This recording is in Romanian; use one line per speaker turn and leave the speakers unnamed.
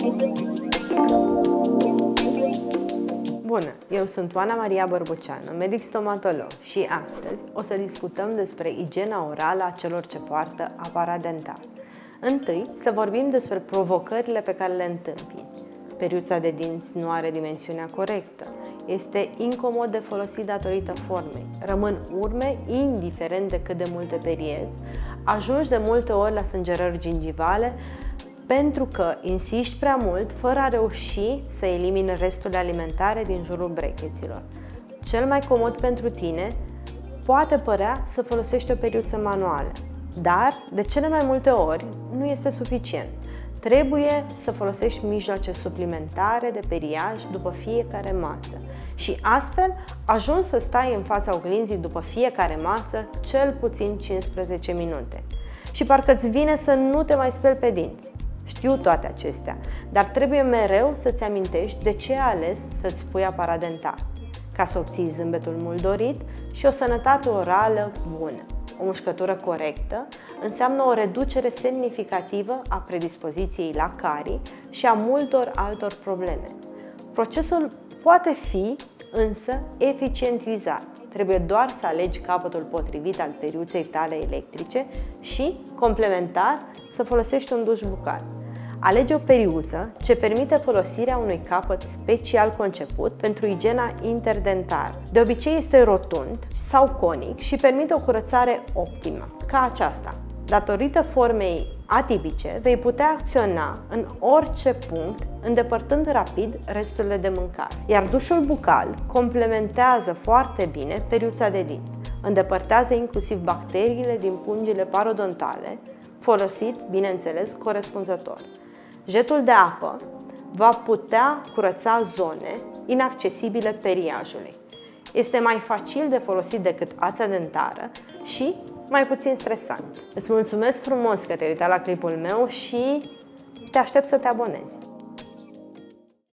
Bună! Eu sunt Oana Maria Bărbuceanu, medic stomatolog și astăzi o să discutăm despre igiena orală a celor ce poartă aparat dentar. Întâi să vorbim despre provocările pe care le întâmpini. Periuța de dinți nu are dimensiunea corectă, este incomod de folosit datorită formei, rămân urme indiferent de cât de multe periezi, ajungi de multe ori la sângerări gingivale pentru că insiști prea mult fără a reuși să elimini resturile alimentare din jurul brecheților. Cel mai comod pentru tine poate părea să folosești o periuță manuală, dar de cele mai multe ori nu este suficient. Trebuie să folosești mijloace suplimentare de periaj după fiecare masă și astfel ajungi să stai în fața oglinzii după fiecare masă cel puțin 15 minute. Și parcă îți vine să nu te mai speli pe dinți. Știu toate acestea, dar trebuie mereu să-ți amintești de ce ai ales să-ți pui aparat dentar, ca să obții zâmbetul mult dorit și o sănătate orală bună. O mușcătură corectă înseamnă o reducere semnificativă a predispoziției la carii și a multor altor probleme. Procesul poate fi însă eficientizat. Trebuie doar să alegi capătul potrivit al periuței tale electrice și, complementar, să folosești un duș bucal. Alege o periuță ce permite folosirea unui capăt special conceput pentru igiena interdentară. De obicei este rotund sau conic și permite o curățare optimă, ca aceasta. Datorită formei atipice, vei putea acționa în orice punct, îndepărtând rapid resturile de mâncare. Iar dușul bucal complementează foarte bine periuța de dinți. Îndepărtează inclusiv bacteriile din pungile parodontale, folosit, bineînțeles, corespunzător. Jetul de apă va putea curăța zone inaccesibile periajului. Este mai facil de folosit decât ața dentară și mai puțin stresant. Îți mulțumesc frumos că te-ai uitat la clipul meu și te aștept să te abonezi.